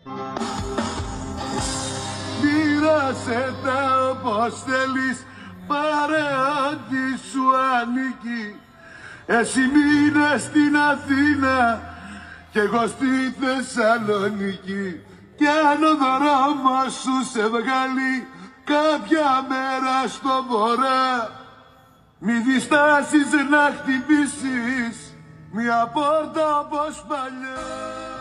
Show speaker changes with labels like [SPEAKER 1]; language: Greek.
[SPEAKER 1] Μοίρασε τα όπως θέλεις, πάρε ό,τι σου ανήκει. Εσύ μείνε στην Αθήνα κι εγώ στη Θεσσαλονίκη. Κι αν ο δρόμος σου σε βγάλει κάποια μέρα στο βορρά, μη διστάσεις να χτυπήσεις μια πόρτα όπως παλιά.